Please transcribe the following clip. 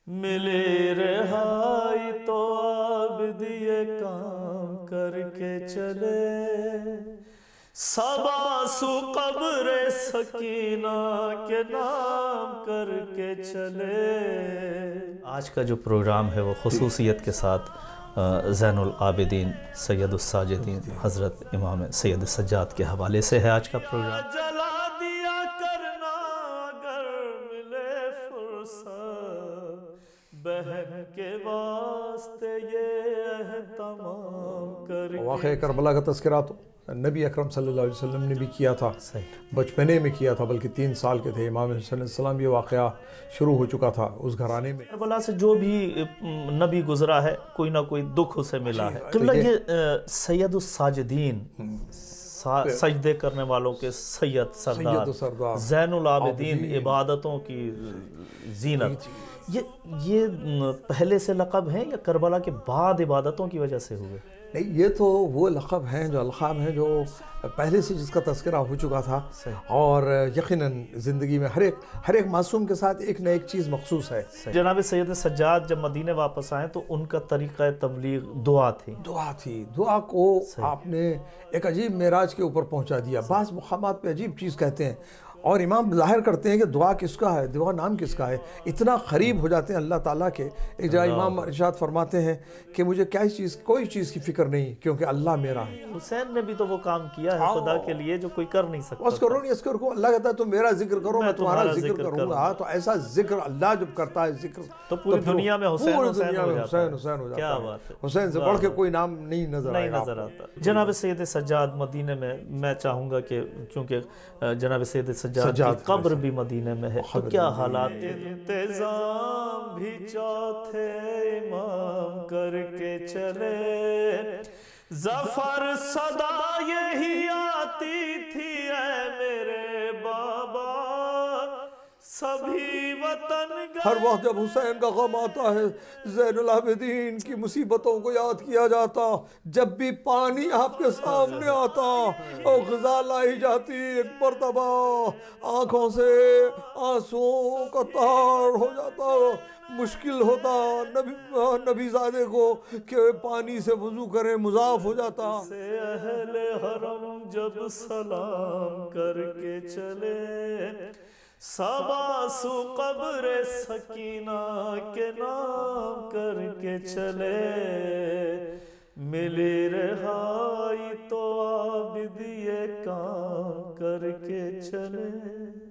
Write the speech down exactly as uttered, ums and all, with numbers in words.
ملی رہائی تو عابدی کام کر کے چلے، صبا سو قبر سکینہ کے نام کر کے چلے۔ آج کا جو پروگرام ہے وہ خصوصیت کے ساتھ زین العابدین سید الساجدین حضرت امام سید سجاد کے حوالے سے ہے آج کا پروگرام۔ جلا دیا کرنا اگر ملے فرصت، بہن کے واسطے یہ اہتمام کر کے۔ واقعہ کربلا کا تذکرہ تو نبی اکرم صلی اللہ علیہ وسلم نے بھی کیا تھا، بچپنے میں کیا تھا، بلکہ تین سال کے تھے امام حسین علیہ السلام، یہ واقعہ شروع ہو چکا تھا اس گھرانے میں۔ کربلا سے جو بھی نبی گزرا ہے کوئی نہ کوئی دکھ اسے ملا ہے۔ قبلہ یہ سید الساجدین، سجدے کرنے والوں کے سید سردار، زین العابدین، عبادتوں کی زینت، یہ پہلے سے لقب ہیں یا کربلا کے بعد عبادتوں کی وجہ سے ہوئے؟ نہیں، یہ تو وہ لقب ہیں جو القاب ہیں جو پہلے سے جس کا تذکرہ ہو چکا تھا، اور یقیناً زندگی میں ہر ایک ہر ایک معصوم کے ساتھ ایک نہ ایک چیز مخصوص ہے۔ جناب سید سجاد جب مدینے واپس آئیں تو ان کا طریقہ تبلیغ دعا تھی دعا تھی دعا کو آپ نے ایک عجیب معراج کے اوپر پہنچا دیا۔ بعض مقامات پہ عجیب چیز کہتے ہیں، اور امام ظاہر کرتے ہیں کہ دعا کس کا ہے، دعا نام کس کا ہے، اتنا قریب ہو جاتے ہیں اللہ تعالیٰ کے۔ ایک جگہ امام ارشاد فرماتے ہیں کہ مجھے کیا چیز کوئی چیز کی فکر نہیں کیونکہ اللہ میرا ہے۔ حسین نے بھی تو وہ کام کیا ہے خدا کے لیے جو کوئی کر نہیں سکتا۔ بس کرو نہیں، اس کو اللہ کہتا ہے تم میرا ذکر کرو میں تمہارا ذکر کروں گا۔ تو ایسا ذکر اللہ جب کرتا ہے ذکر تو پوری دنیا میں حسین حسین حسین ہو جاتا ہے۔ حسین سے بڑھ کے کوئی نام نہیں نظر آتا۔ جناب سید سجاد مدینے میں، میں چاہوں گا کہ کیونکہ جناب سید سجاد کی قبر بھی مدینے میں ہے، تو کیا حالات؟ انتظام بھی چوتھے امام کر کے چلے، ظفر صدا یہی آتی تھی اے میرے بابا، سبھی وطن گئے۔ ہر وقت جب حسین کا غم آتا ہے زین العابدین کی مصیبتوں کو یاد کیا جاتا، جب بھی پانی آپ کے سامنے آتا اور غذا لائی جاتی، ایک مرتبہ آنکھوں سے آنسوؤں کا تار ہو جاتا، مشکل ہوتا نبی نبی زادے کو کہ پانی سے وضو کریں، مضاف ہو جاتا۔ اہل حرم جب سلام کر کے چلے، صبا سو قبر سکینہ کے نام کر کے چلے، ملی رہائی تو عابدی کام کر کے چلے۔